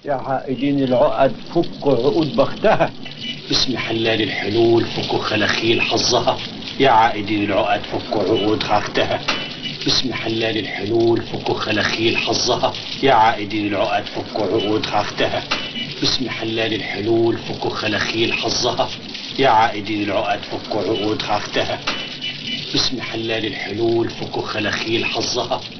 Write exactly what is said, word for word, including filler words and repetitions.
يا عائدين العقد فكوا عقود بختها. باسم حلال الحلول فكوا خلاخيل حظها. يا عائدين العقد فكوا عقود بختها. باسم حلال الحلول فكوا خلاخيل حظها. يا عائدين العقد فكوا عقود بختها. باسم حلال الحلول فكوا خلاخيل حظها. يا عائدين العقد فكوا عقود بختها. باسم حلال الحلول فكوا خلاخيل حظها.